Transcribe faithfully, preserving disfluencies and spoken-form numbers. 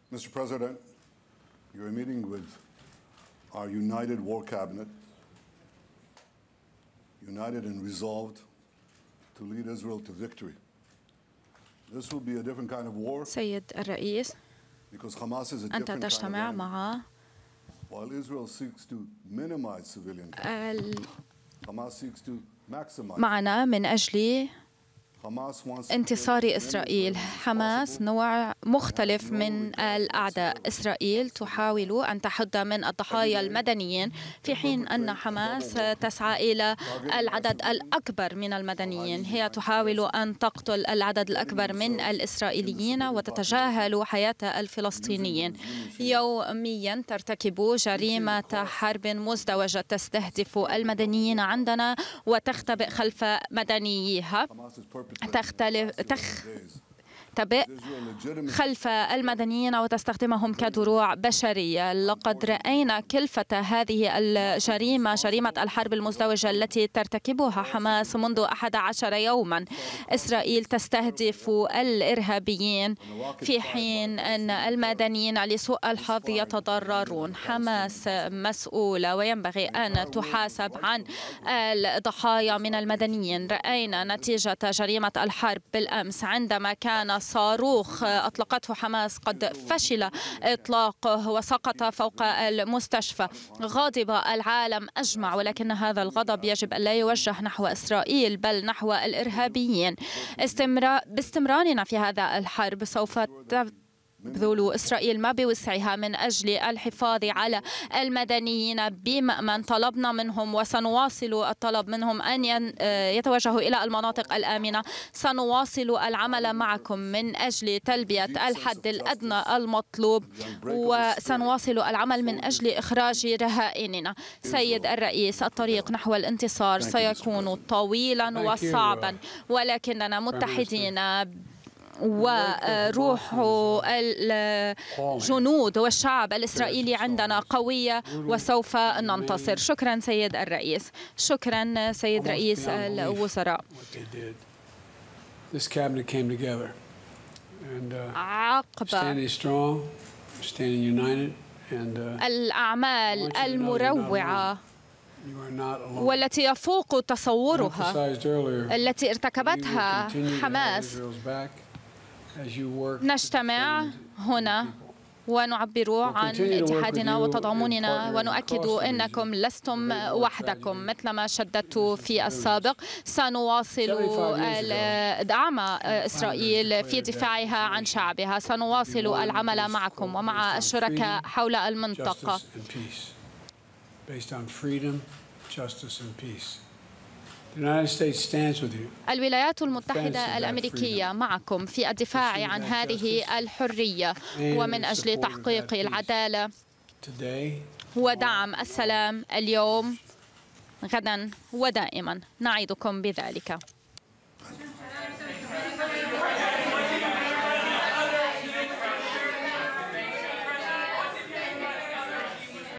Mister President, you're meeting with our united war cabinet, united and resolved to lead Israel to victory. This will be a different kind of war. سيد الرئيس، because Hamas is a different أنت kind of تجتمع enemy. مع While Israel seeks to minimize civilian ال... Hamas seeks to maximize. معنا من أجل Hamas wants انتصار إسرائيل. حماس نوع مختلف من الأعداء. إسرائيل تحاول أن تحد من الضحايا المدنيين، في حين أن حماس تسعى إلى العدد الأكبر من المدنيين. هي تحاول أن تقتل العدد الأكبر من الإسرائيليين وتتجاهل حياة الفلسطينيين. يوميا ترتكب جريمة حرب مزدوجة تستهدف المدنيين عندنا وتختبئ خلف مدنييها، تختلف تختبئ خلف المدنيين وتستخدمهم كدروع بشرية. لقد رأينا كلفة هذه الجريمة، جريمة الحرب المزدوجة التي ترتكبها حماس منذ أحد عشر يوما. إسرائيل تستهدف الإرهابيين في حين أن المدنيين لسوء الحظ يتضررون. حماس مسؤولة وينبغي أن تحاسب عن الضحايا من المدنيين. رأينا نتيجة جريمة الحرب بالأمس عندما كان صاروخ أطلقته حماس قد فشل إطلاقه وسقط فوق المستشفى. غضب العالم أجمع، ولكن هذا الغضب يجب أن لا يوجه نحو إسرائيل بل نحو الإرهابيين. استمرار باستمرارنا في هذا الحرب سوف تبذل إسرائيل ما بوسعها من أجل الحفاظ على المدنيين بمأمن. طلبنا منهم وسنواصل الطلب منهم أن يتوجهوا إلى المناطق الآمنة. سنواصل العمل معكم من أجل تلبية الحد الأدنى المطلوب، وسنواصل العمل من أجل إخراج رهائننا. سيد الرئيس، الطريق نحو الانتصار سيكون طويلا وصعبا، ولكننا متحدين وروح الجنود والشعب الإسرائيلي عندنا قوية وسوف ننتصر. شكرا سيد الرئيس. شكرا سيد رئيس الوزراء. عقب الأعمال المروعة والتي يفوق تصورها التي ارتكبتها حماس، نجتمع هنا ونعبر عن اتحادنا وتضامننا ونؤكد أنكم لستم وحدكم مثلما شددت في السابق. سنواصل دعم إسرائيل في دفاعها عن شعبها. سنواصل العمل معكم ومع الشركاء حول المنطقة. الولايات المتحدة الأمريكية معكم في الدفاع عن هذه الحرية ومن أجل تحقيق العدالة ودعم السلام اليوم غدا ودائما. نعدكم بذلك.